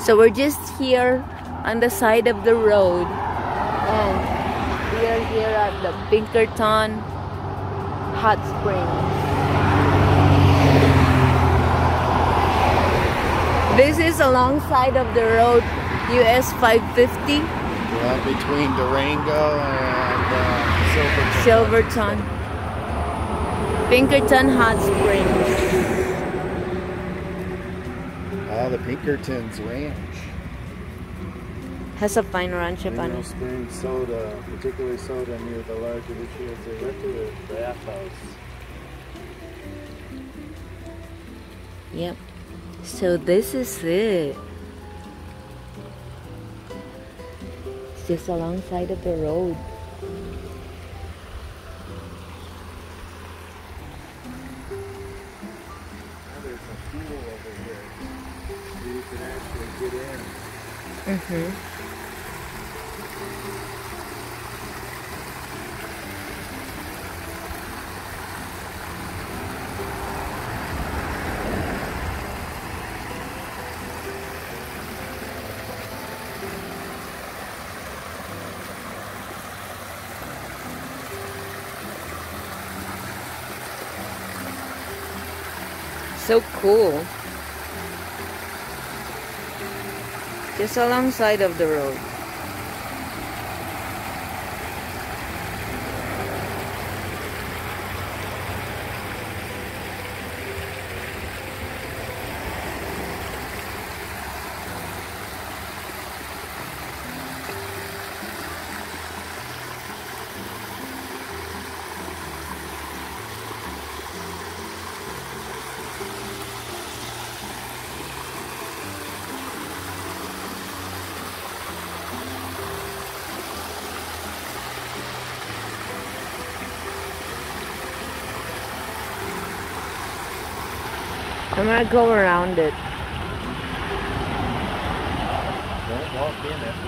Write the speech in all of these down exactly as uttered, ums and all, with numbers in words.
So we're just here on the side of the road, and we are here at the Pinkerton Hot Springs. This is alongside of the road U S five fifty. Yeah, between Durango and uh, Silverton. Silverton. Pinkerton Hot Springs. Ah, the Pinkertons Ranch. Has a fine ranch up on Mineral it. Spring soda, particularly soda near the large of which is a regular bathhouse. Yep. So this is it. It's just alongside of the road. There's a pool over here. You can actually get in. Mm-hmm. So cool. Just alongside of the road. I'm gonna go around it. Don't walk in it.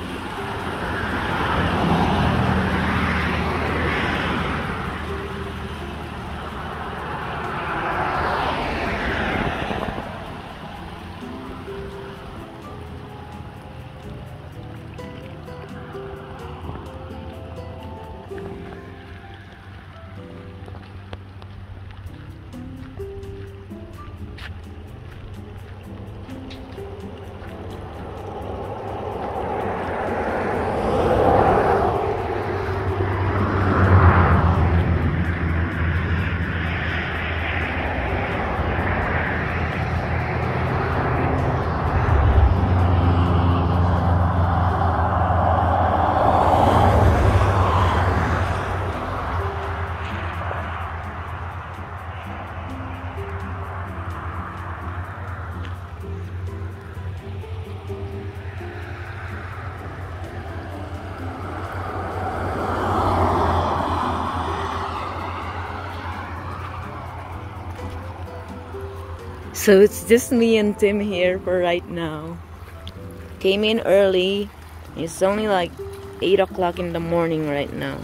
So it's just me and Tim here for right now. Came in early. It's only like eight o'clock in the morning right now.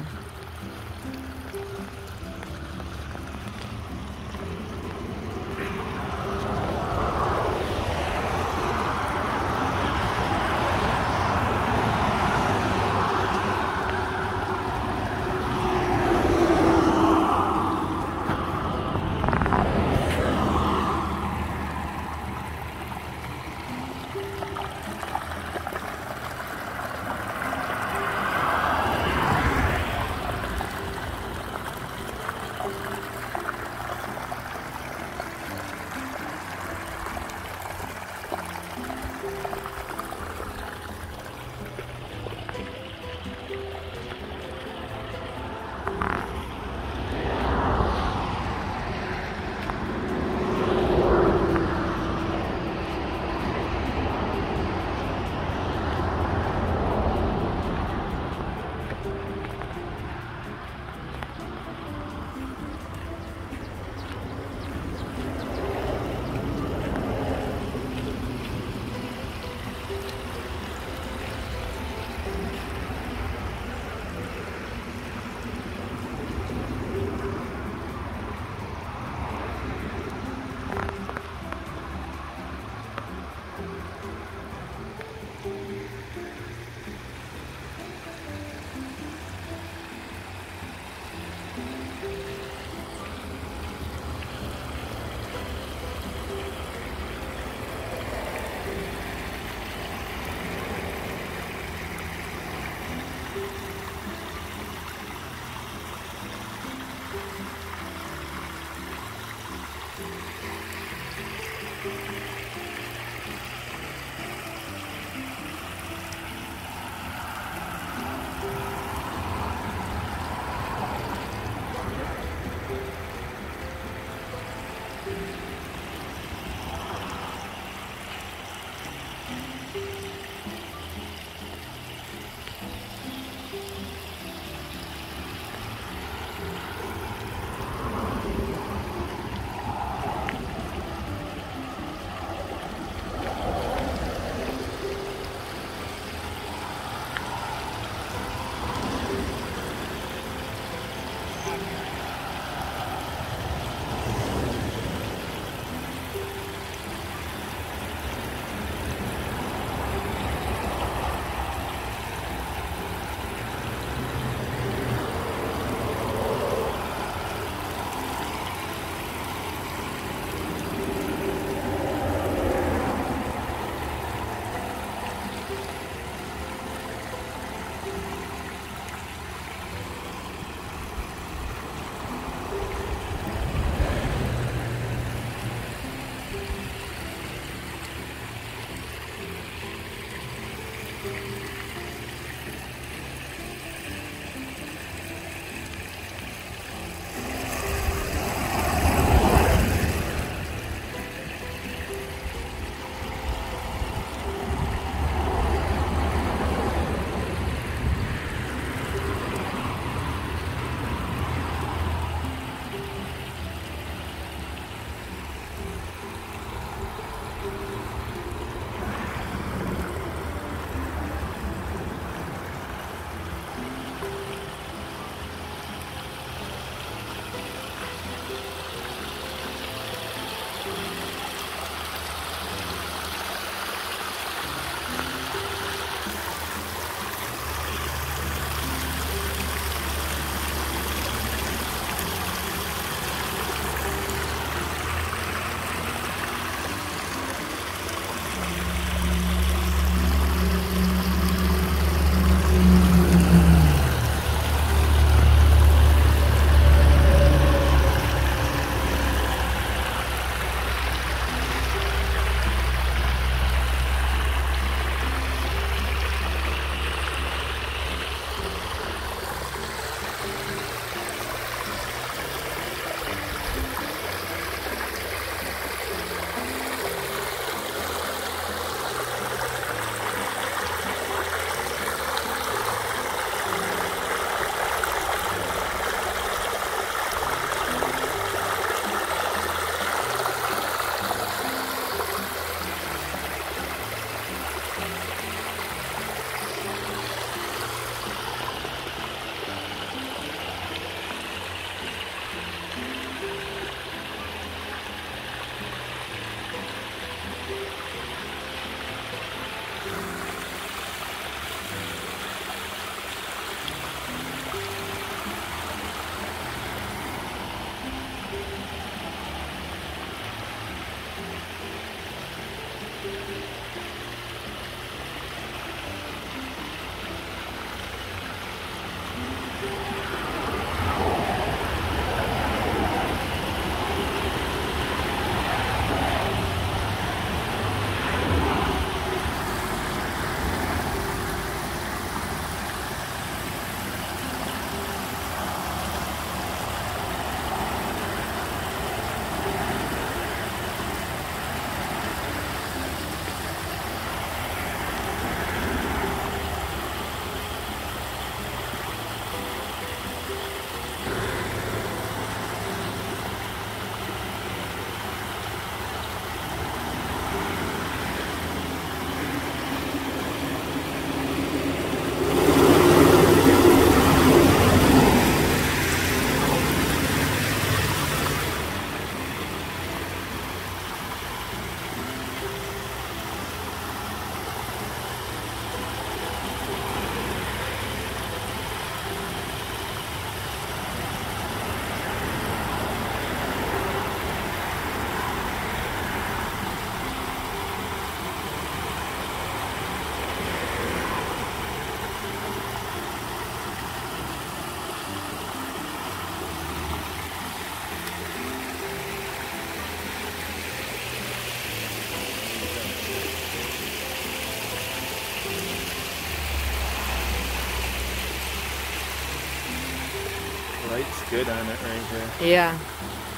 Light's good on it right here. Yeah.